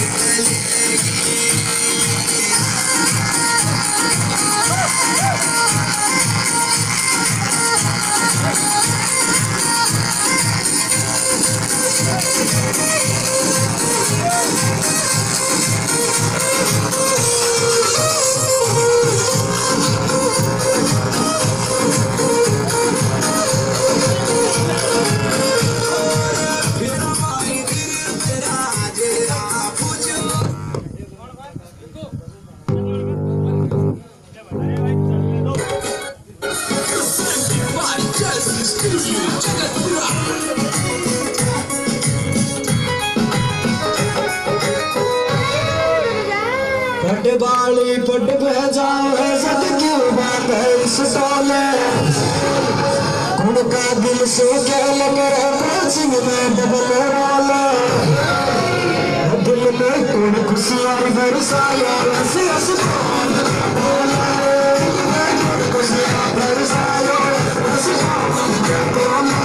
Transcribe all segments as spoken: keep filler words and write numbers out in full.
पट बाली पट भेजा है सद क्यों बात है इस टोले कुड़ का दिल से खेल कर ड्रेसिंग में डबल रोले दिल में कुड़ खुशियाँ बरसाया हंसी हंसी बोले खुशियाँ बरसाया हंसी बोले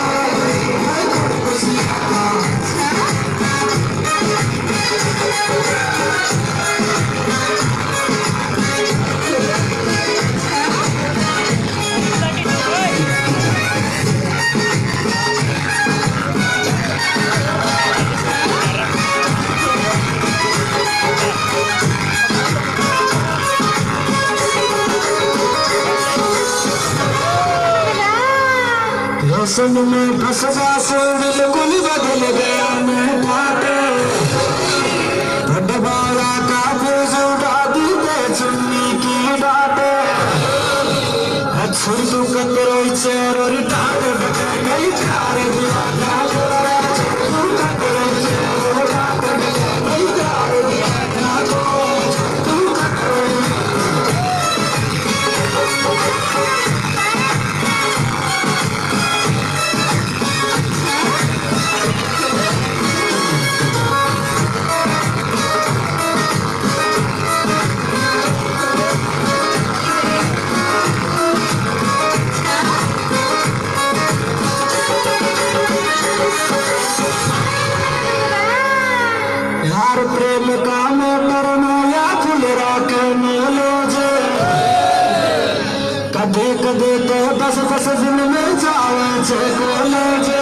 सुन में फंसा से बिल्कुल बदल गया मैं पाटे बड़ा का फूस उड़ा दी ते चुन्नी की डाटे अच्छी तू कतरो चेहरे और डाट गई प्यारे दीवाना तू कतरो चेहरे और डाट गई प्यारे दीवाना तू कतरो प्रेम का मैं करना या फुल रखने लोजे कदे कदे तो दस दस दिन में जावे छे कॉलेजे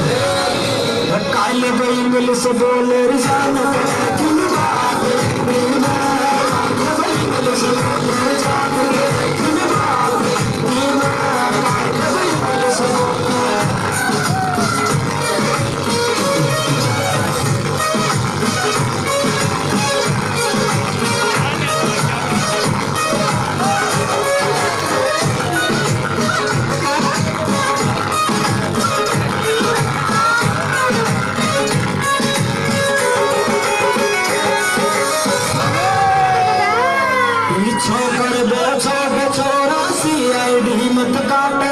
काले पे इंग्लिश बोले रिजान किन बात मीना इंग्लिश बोले रिजान किन बात मीना इंग्लिश बोले मत काटे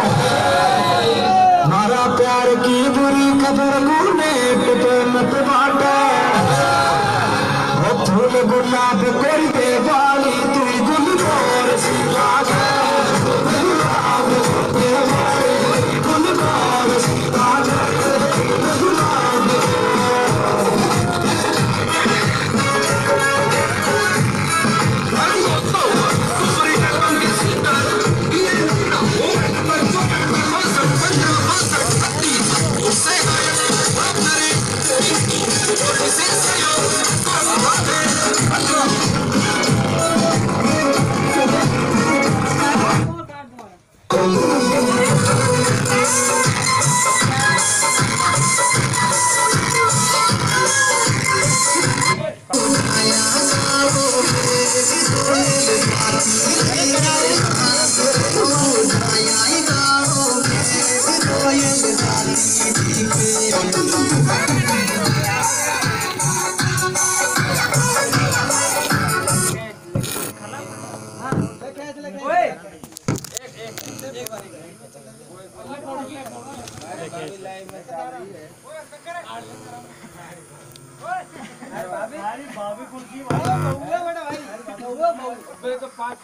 मारा प्यार की बुरी खबर नेट पे मत बाटे फूल गुलाब कोई दे वाली तू गुल मोर सी लागे गुलाब दे वाली गुल मोर सी लागे गुलाब भाभी कुर्सी